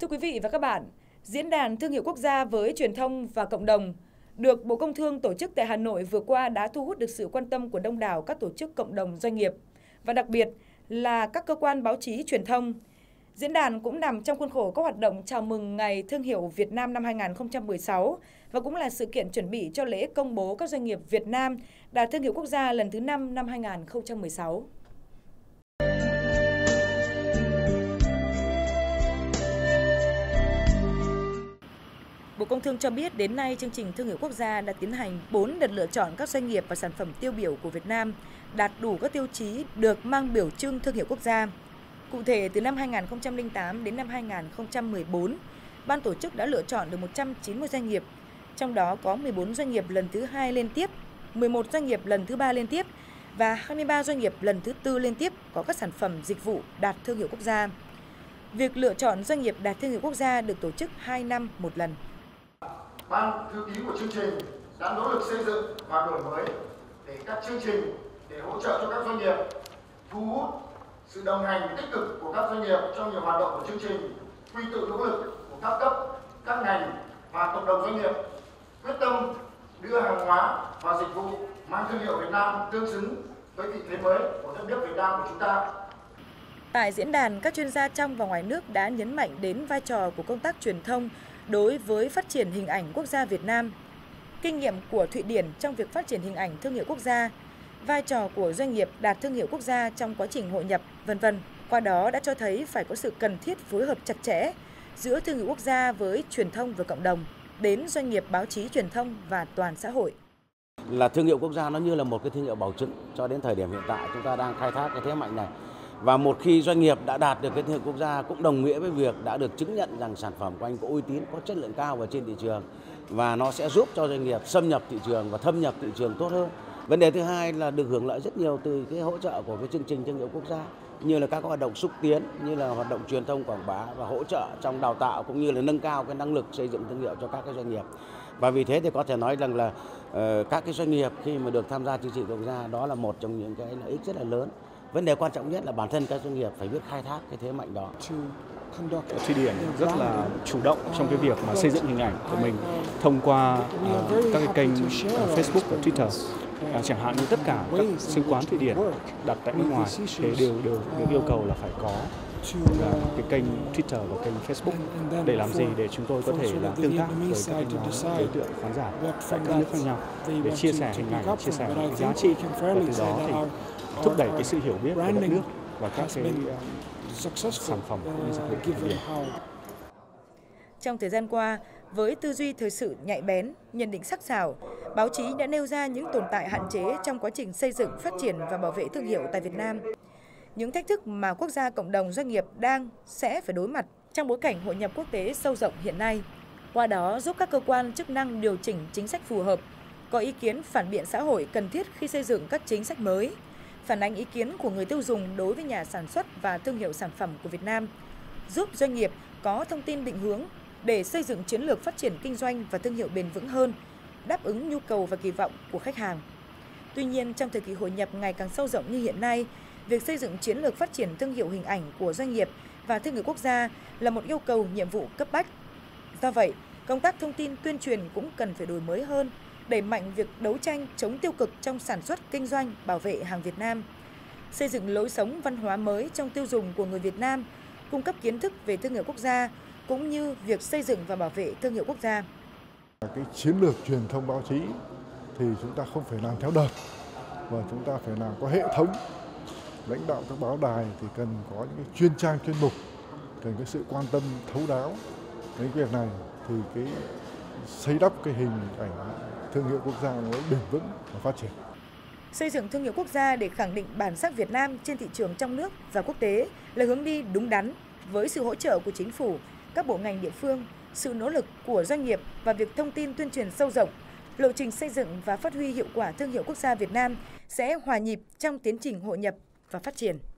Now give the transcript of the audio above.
Thưa quý vị và các bạn, Diễn đàn Thương hiệu Quốc gia với truyền thông và cộng đồng được Bộ Công Thương tổ chức tại Hà Nội vừa qua đã thu hút được sự quan tâm của đông đảo các tổ chức cộng đồng doanh nghiệp và đặc biệt là các cơ quan báo chí truyền thông. Diễn đàn cũng nằm trong khuôn khổ các hoạt động chào mừng Ngày Thương hiệu Việt Nam năm 2016 và cũng là sự kiện chuẩn bị cho lễ công bố các doanh nghiệp Việt Nam đạt thương hiệu quốc gia lần thứ 5 năm 2016. Bộ Công Thương cho biết đến nay chương trình Thương hiệu Quốc gia đã tiến hành 4 đợt lựa chọn các doanh nghiệp và sản phẩm tiêu biểu của Việt Nam đạt đủ các tiêu chí được mang biểu trưng Thương hiệu Quốc gia. Cụ thể, từ năm 2008 đến năm 2014, Ban tổ chức đã lựa chọn được 190 doanh nghiệp, trong đó có 14 doanh nghiệp lần thứ 2 liên tiếp, 11 doanh nghiệp lần thứ 3 liên tiếp và 23 doanh nghiệp lần thứ 4 liên tiếp có các sản phẩm dịch vụ đạt thương hiệu quốc gia. Việc lựa chọn doanh nghiệp đạt thương hiệu quốc gia được tổ chức 2 năm một lần. Ban thư ký của chương trình đã nỗ lực xây dựng và đổi mới để các chương trình để hỗ trợ cho các doanh nghiệp, thu hút sự đồng hành tích cực của các doanh nghiệp trong nhiều hoạt động của chương trình, quy tụ nỗ lực của các cấp, các ngành và cộng đồng doanh nghiệp, quyết tâm đưa hàng hóa và dịch vụ mang thương hiệu Việt Nam tương xứng với vị thế mới của đất nước Việt Nam của chúng ta. Tại diễn đàn, các chuyên gia trong và ngoài nước đã nhấn mạnh đến vai trò của công tác truyền thông đối với phát triển hình ảnh quốc gia Việt Nam, kinh nghiệm của Thụy Điển trong việc phát triển hình ảnh thương hiệu quốc gia, vai trò của doanh nghiệp đạt thương hiệu quốc gia trong quá trình hội nhập, v.v. Qua đó đã cho thấy phải có sự cần thiết phối hợp chặt chẽ giữa thương hiệu quốc gia với truyền thông và cộng đồng, đến doanh nghiệp báo chí truyền thông và toàn xã hội. Là thương hiệu quốc gia nó như là một cái thương hiệu bảo chứng cho đến thời điểm hiện tại chúng ta đang khai thác cái thế mạnh này. Và một khi doanh nghiệp đã đạt được cái thương hiệu quốc gia cũng đồng nghĩa với việc đã được chứng nhận rằng sản phẩm của anh có uy tín, có chất lượng cao ở trên thị trường và nó sẽ giúp cho doanh nghiệp xâm nhập thị trường và thâm nhập thị trường tốt hơn. Vấn đề thứ hai là được hưởng lợi rất nhiều từ cái hỗ trợ của cái chương trình thương hiệu quốc gia, như là các hoạt động xúc tiến, như là hoạt động truyền thông quảng bá và hỗ trợ trong đào tạo cũng như là nâng cao cái năng lực xây dựng thương hiệu cho các cái doanh nghiệp. Và vì thế thì có thể nói rằng là các cái doanh nghiệp khi mà được tham gia chương trình quốc gia đó là một trong những cái lợi ích rất là lớn. Vấn đề quan trọng nhất là bản thân các doanh nghiệp phải biết khai thác cái thế mạnh đó. Thụy Điển rất là chủ động trong cái việc mà xây dựng hình ảnh của mình thông qua các cái kênh Facebook và Twitter. Chẳng hạn như tất cả các sứ quán Thụy Điển đặt tại nước ngoài thì đều được yêu cầu là phải có cái kênh Twitter và kênh Facebook. Để làm gì? Để chúng tôi có thể là tương tác với các đối tượng khán giả tại các nước khác nhau để chia sẻ hình ảnh, chia sẻ những giá trị và từ đó thì thúc đẩy cái sự hiểu biết của đất nước và các cái sản phẩm cũng như dịch vụ của Việt. Trong thời gian qua, với tư duy thời sự nhạy bén, nhận định sắc sảo, báo chí đã nêu ra những tồn tại hạn chế trong quá trình xây dựng, phát triển và bảo vệ thương hiệu tại Việt Nam. Những thách thức mà quốc gia, cộng đồng, doanh nghiệp sẽ phải đối mặt trong bối cảnh hội nhập quốc tế sâu rộng hiện nay. Qua đó giúp các cơ quan chức năng điều chỉnh chính sách phù hợp, có ý kiến phản biện xã hội cần thiết khi xây dựng các chính sách mới, phản ánh ý kiến của người tiêu dùng đối với nhà sản xuất và thương hiệu sản phẩm của Việt Nam, giúp doanh nghiệp có thông tin định hướng để xây dựng chiến lược phát triển kinh doanh và thương hiệu bền vững hơn, đáp ứng nhu cầu và kỳ vọng của khách hàng. Tuy nhiên, trong thời kỳ hội nhập ngày càng sâu rộng như hiện nay, việc xây dựng chiến lược phát triển thương hiệu hình ảnh của doanh nghiệp và thương hiệu quốc gia là một yêu cầu nhiệm vụ cấp bách. Do vậy, công tác thông tin tuyên truyền cũng cần phải đổi mới hơn, đẩy mạnh việc đấu tranh chống tiêu cực trong sản xuất, kinh doanh, bảo vệ hàng Việt Nam, xây dựng lối sống văn hóa mới trong tiêu dùng của người Việt Nam, cung cấp kiến thức về thương hiệu quốc gia, cũng như việc xây dựng và bảo vệ thương hiệu quốc gia. Cái chiến lược truyền thông báo chí thì chúng ta không phải làm theo đợt, và chúng ta phải làm có hệ thống. Lãnh đạo các báo đài thì cần có những cái chuyên trang, chuyên mục, cần cái sự quan tâm thấu đáo đến việc này thì cái xây đắp cái hình ảnh thương hiệu quốc gia nó bền vững và phát triển. Xây dựng thương hiệu quốc gia để khẳng định bản sắc Việt Nam trên thị trường trong nước và quốc tế là hướng đi đúng đắn với sự hỗ trợ của chính phủ, các bộ ngành địa phương, sự nỗ lực của doanh nghiệp và việc thông tin tuyên truyền sâu rộng. Lộ trình xây dựng và phát huy hiệu quả thương hiệu quốc gia Việt Nam sẽ hòa nhịp trong tiến trình hội nhập và phát triển.